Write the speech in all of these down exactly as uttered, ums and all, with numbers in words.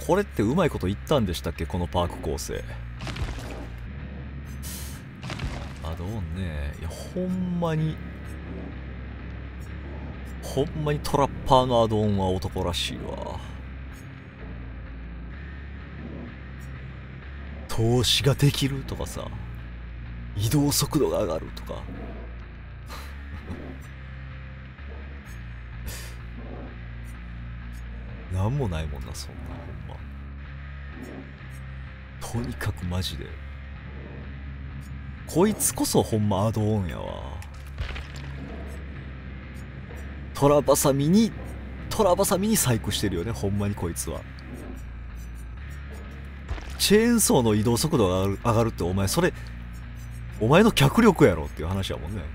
これってうまいこと言ったんでしたっけ、このパーク構成。アドオンね。いや、ほんまにほんまにトラッパーのアドオンは男らしいわ。投資ができるとかさ、移動速度が上がるとかなんもないもんな、そんなほんま。とにかくマジでこいつこそほんまアドオンやわ。トラバサミにトラバサミに細工してるよね、ほんまにこいつは。チェーンソーの移動速度が上がる、上がるってお前それお前の脚力やろっていう話やもんね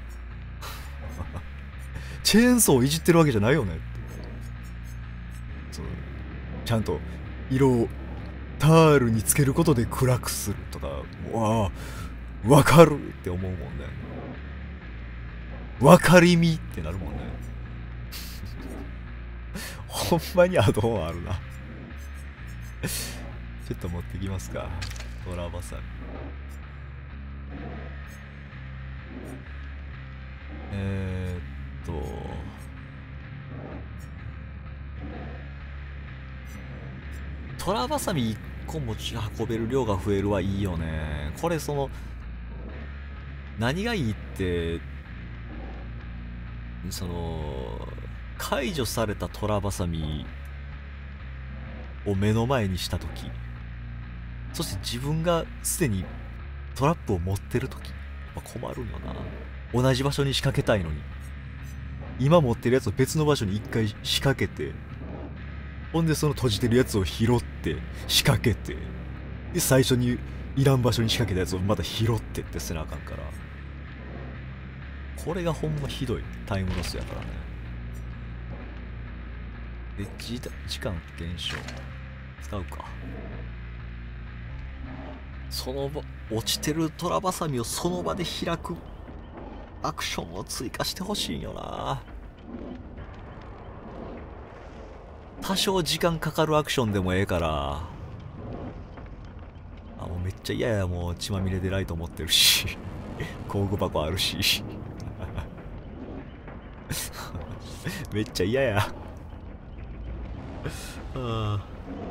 チェーンソーをいじってるわけじゃないよねって。そのちゃんと色をタールにつけることで暗くするとか、わあわかるって思うもんね。わかりみってなるもんねほんまにアドオンあるなちょっと持ってきますか、トラバサミ。えー、っとトラバサミいっこ持ち運べる量が増えるはいいよね。これその何がいいって、その解除されたトラバサミを目の前にした時、そして自分がすでにトラップを持ってる時、やっぱ困るんよな。同じ場所に仕掛けたいのに今持ってるやつを別の場所に一回仕掛けて、ほんでその閉じてるやつを拾って仕掛けて、で最初にいらん場所に仕掛けたやつをまた拾ってってせなあかんから、これがほんまひどいタイムロスやからね。で時時間減少使うか。その場落ちてるトラバサミをその場で開くアクションを追加してほしいんよな。多少時間かかるアクションでもええから。あ、もうめっちゃ嫌や。もう血まみれでライト持ってるし工具箱あるしめっちゃ嫌やはあ。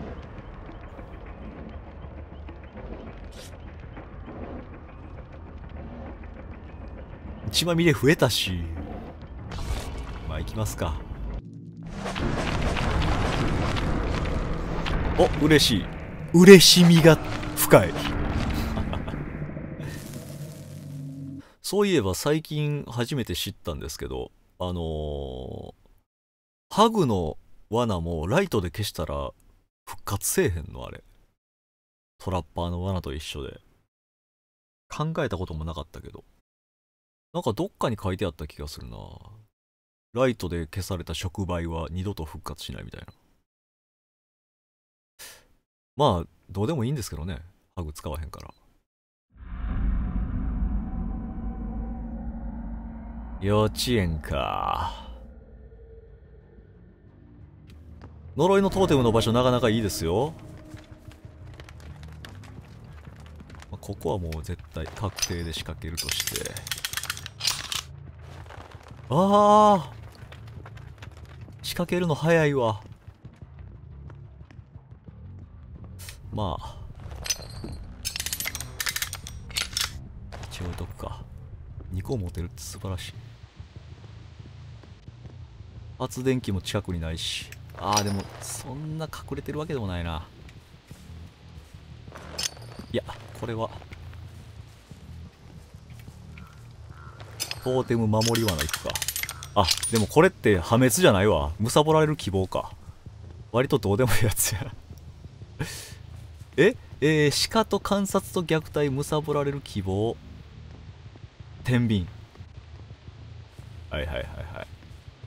血まみれ増えたし、まあ行きますか。お、嬉しい。嬉しみが深いそういえば最近初めて知ったんですけど、あのー、ハグの罠もライトで消したら復活せえへんのあれ。トラッパーの罠と一緒で。考えたこともなかったけど、なんかどっかに書いてあった気がするな。ライトで消された触媒は二度と復活しないみたいな。まあどうでもいいんですけどね、ハグ使わへんから。幼稚園か。呪いのトーテムの場所なかなかいいですよ。ここはもう絶対確定で仕掛けるとして、ああ仕掛けるの早いわ。まあ一応置いとくか。にこ持てるって素晴らしい。発電機も近くにないし。ああでもそんな隠れてるわけでもないな。いやこれはトーテム守り罠いくか。あでもこれって破滅じゃないわ。貪られる希望か。割とどうでもいいやつやええー、鹿と観察と虐待、貪られる希望、天秤。はいはいはいはい。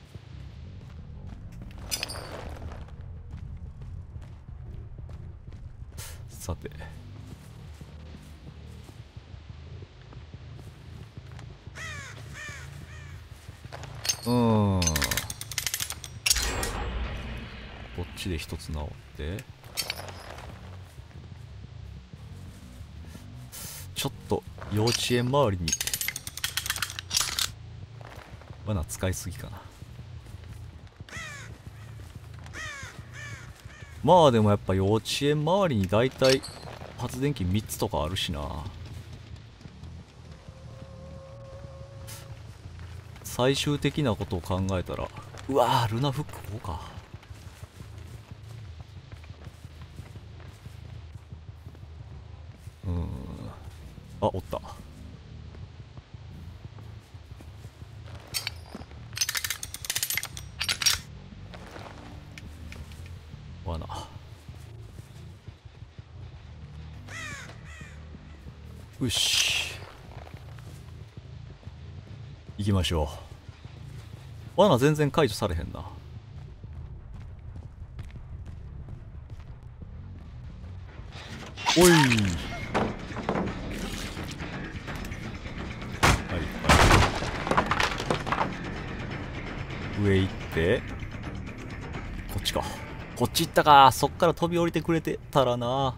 さてうーんこっちで一つ直って、 ちょっと幼稚園周りに罠使いすぎかな。まあでもやっぱ幼稚園周りにだいたい発電機みっつとかあるしな。最終的なことを考えたら、うわールナフックこうか。うーん、あ、おった。罠。よし、行きましょう。罠全然解除されへんな。おい、はいはい、上行ってこっちか。こっち行ったか。そっから飛び降りてくれてたらな。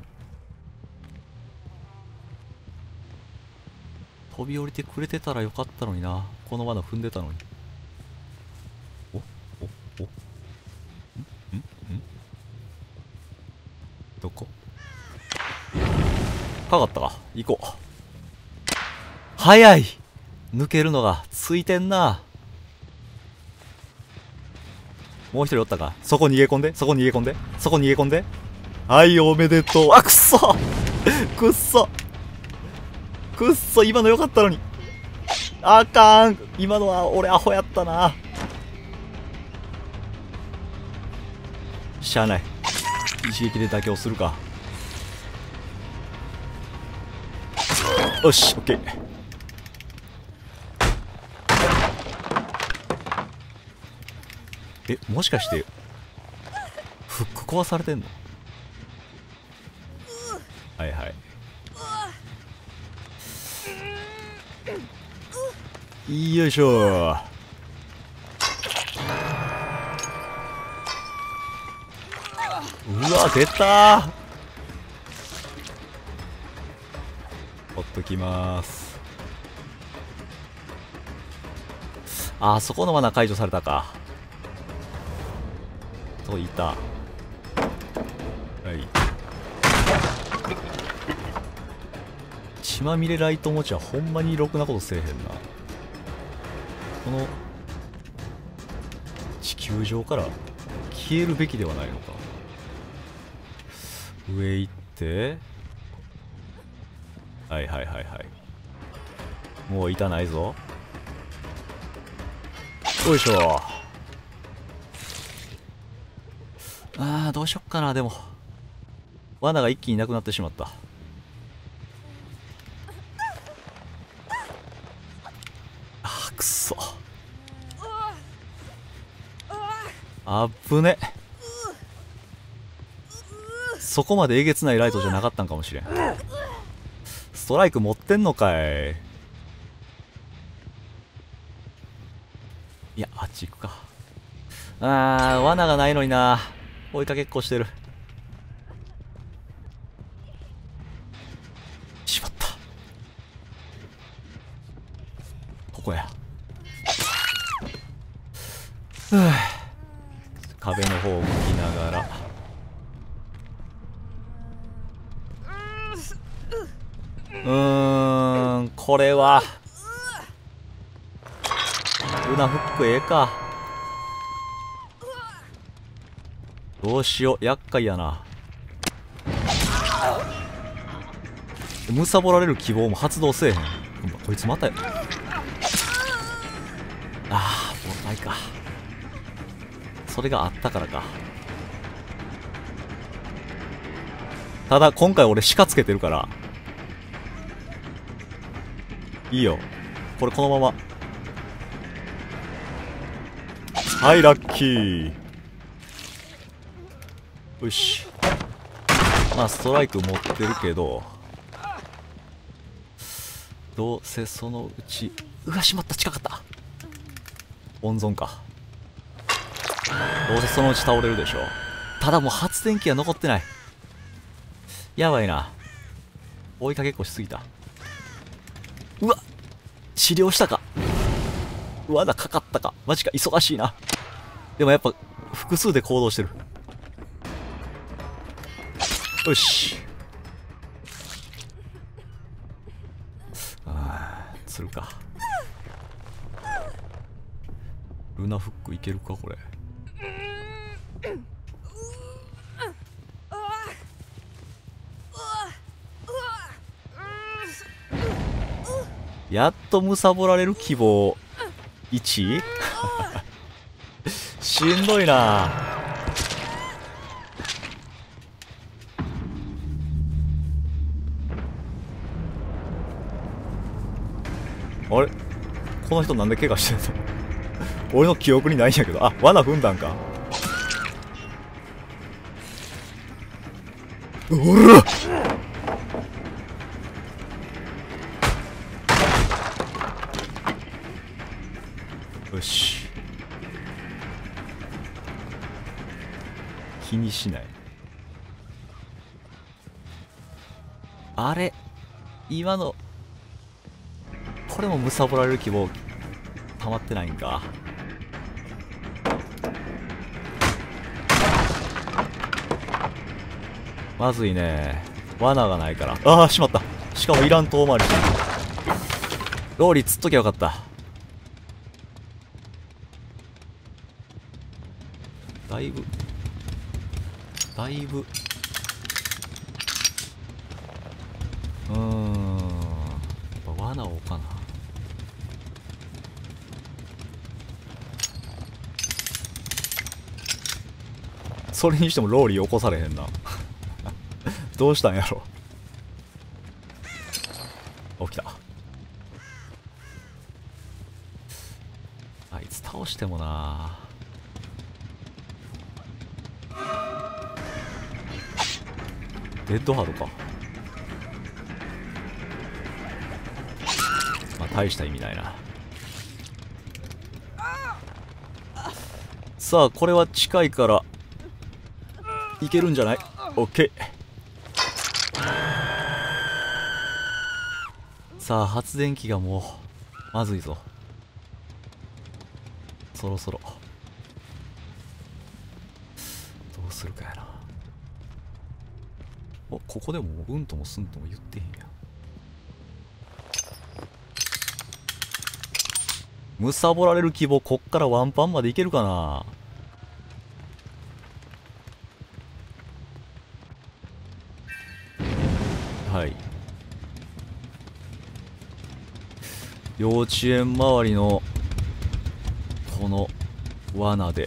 飛び降りてくれてたらよかったのにな。この罠踏んでたのに。おおおんんんどこかかったか。行こう。早い。抜けるのがついてんな。もう一人おったか。そこ逃げ込んで、そこ逃げ込んで、そこ逃げ込んで。はい、おめでとう。あ、くっそくっそくっそ、今のよかったのに。あかん。今のは俺アホやったな。しゃあない。一撃で妥協するか。よし、オッケー。え、もしかしてフック壊されてんの？はいはい、よいしょー。うわ、出たー。ほっときまーす。あー、そこの罠解除されたか。といた。はい。血まみれライト持ちはほんまにろくなことせえへんな。この地球上から消えるべきではないのか。上行って、はいはいはいはい。もう板ないぞ。よいしょ。あー、どうしよっかな。でも罠が一気になくなってしまった。あー、くっそ。あっぶね。そこまでえげつないライトじゃなかったんかもしれん。ストライク持ってんのかい。いや、あっち行くか。あー、罠がないのにな。追いかけっこしてる。しまった。ここや。ふぅ、壁の方を向きながら。うーん、これはルナフックええか。どうしよう、厄介やな。むさぼられる希望も発動せえへん。こいつまたや。ああ、もうないか。それがあったからか。ただ今回俺鹿つけてるからいいよ。これこのまま。はい、ラッキー。よし。まあストライク持ってるけど、どうせそのうち、うわ、しまった、近かった。温存か。どうせそのうち倒れるでしょ。ただもう発電機が残ってない。やばいな。追いかけっこしすぎた。 うわ、治療したか。罠かかったか。マジか、忙しいな。でもやっぱ複数で行動してる。よし。ああ、釣るか。ルナフックいけるかこれ。やっと貪られる希望いち しんどいな。あれ、この人なんで怪我してんの俺の記憶にないんやけど。あ、罠踏んだんか。おらよし、気にしない。あれ、今のこれも貪られる希望溜まってないんか。まずいね。罠がないから。ああ、しまった。しかもいらん遠回りしてる。ローリー釣っときゃよかった。だいぶだいぶうーん、やっぱ罠を置かな。それにしてもローリー起こされへんなどうしたんやろ。起きた。あいつ倒してもな。デッドハードか。まあ大した意味ないな。さあこれは近いからいけるんじゃない？オッケー。さあ発電機がもうまずいぞ。そろそろどうするかやな。お、ここでもうんともすんとも言ってへんやん。貪られる希望、こっからワンパンまでいけるかな。はい、幼稚園周りのこの罠で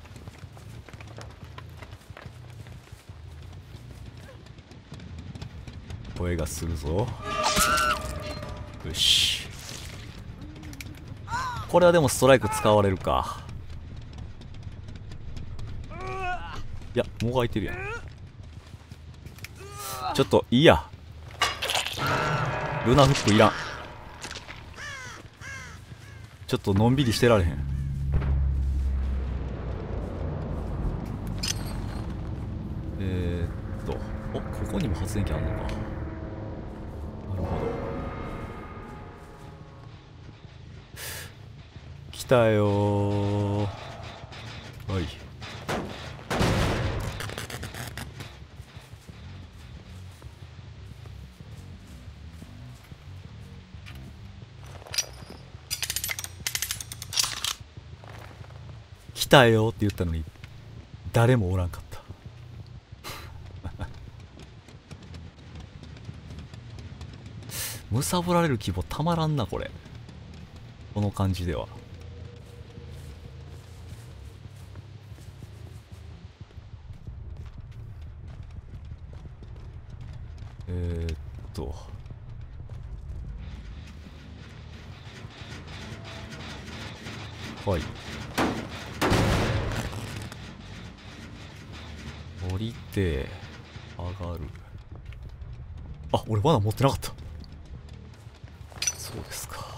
声がするぞ。よし、これはでもストライク使われるか。いやもう開いてるやん。ちょっといいや、ルナフックいらん。ちょっとのんびりしてられへん。えー、っとお、ここにも発電機あるのか。なるほど、来たよー。はい、来たよって言ったのに誰もおらんかった。貪られる希望たまらんなこれ、この感じでは。えー、っとはい、降りて上がる。あ、俺まだ持ってなかった。そうですか。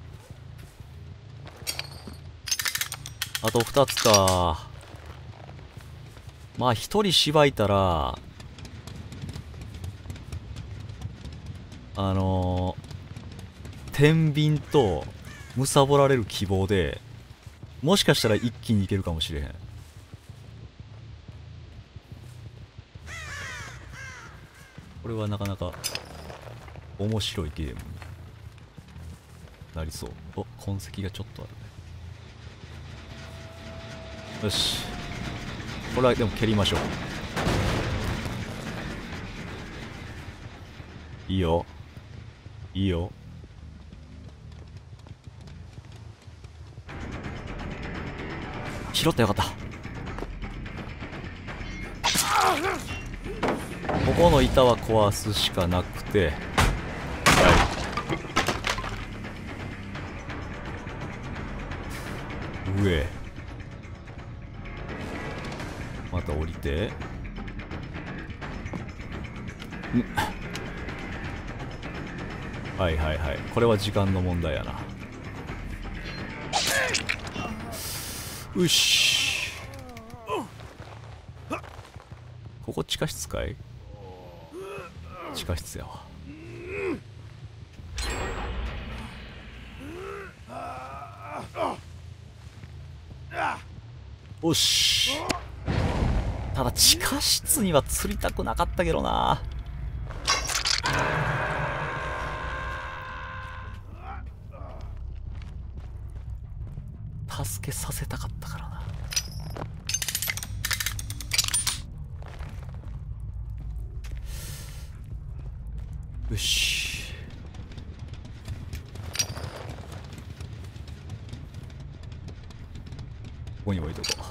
あとふたつか。まあひとりしばいたらあの天秤と貪られる希望でもしかしたら一気にいけるかもしれへん。これはなかなか面白いゲームになりそう。お、痕跡がちょっとあるね。よし、これはでも蹴りましょう。いいよいいよ。拾ってよかった。ここの板は壊すしかなくて、はい、上また降りて、んはいはいはい、これは時間の問題やな。よし、ここ地下室かい？地下室やわ。よし、ただ地下室には釣りたくなかったけどな。助けさせたかったからな。よし、ここに置いとこ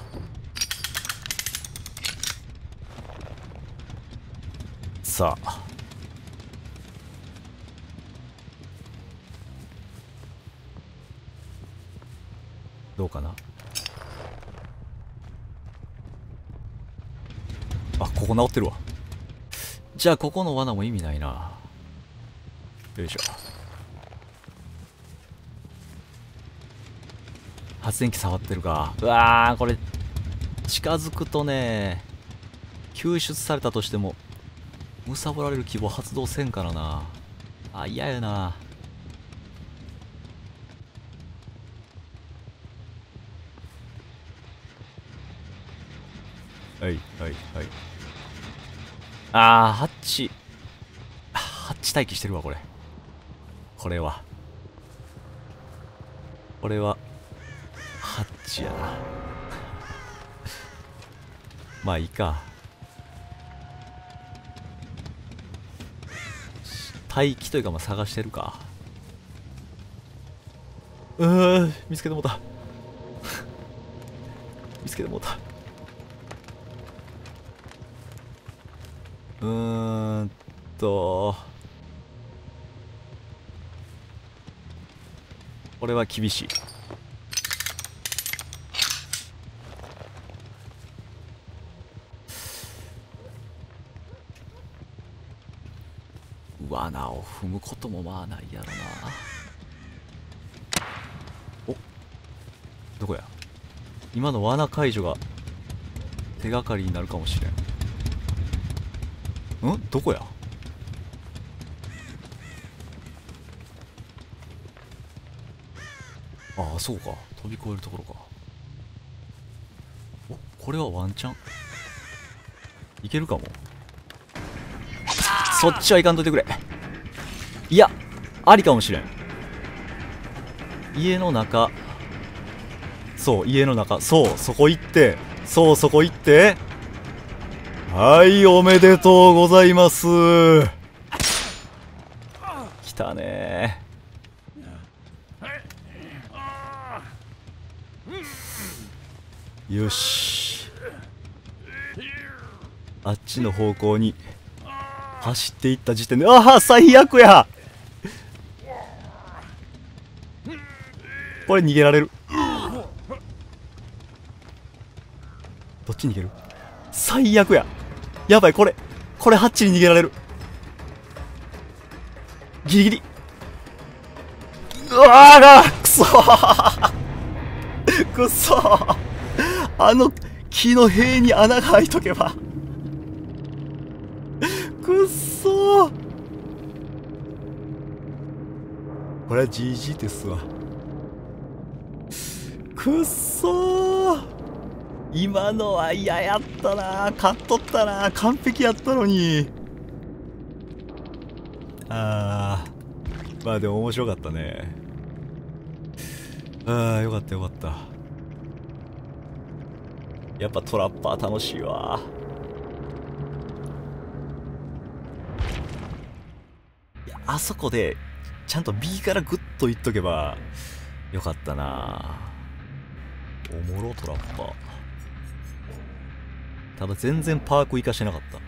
う。さあ、どうかな。あ、ここ直ってるわ。じゃあここの罠も意味ないな。よいしょ。発電機触ってるか。うわー、これ近づくとね、救出されたとしても貪られる希望発動せんからな。あ、嫌やな。はいはいはい。あー、ハッチハッチ待機してるわ。これこれはこれはハッチやな。まあいいか。待機というかまあ探してるか。うーん、見つけてもうた見つけてもうた。うーんとこれは厳しい。罠を踏むこともまあないやろな。お、どこや。今の罠解除が手がかりになるかもしれん。ん、どこや。ああ、そうか、飛び越えるところか。お、これはワンチャンいけるかも。そっちは行かんといてくれ。いや、ありかもしれん。家の中、そう家の中、そうそこ行って、そうそこ行って、はい、おめでとうございます。来たねー。よし、あっちの方向に走っていった時点で、ああ最悪や。これ逃げられる。どっち逃げる。最悪や。やばい、これこれハッチに逃げられる。ギリギリ。うわーがくそーくそー。あの木の塀に穴が開いとけば。くっそー。 これは ジージー ですわ。くっそー、今のは嫌やったな。勝っとったな。完璧やったのに。あー、まあでも面白かったね。あー、よかったよかった。やっぱトラッパー楽しいわ。いや、あそこでちゃんと B からグッといっとけばよかったな。おもろトラッパー。ただ全然パーク活かしてなかった。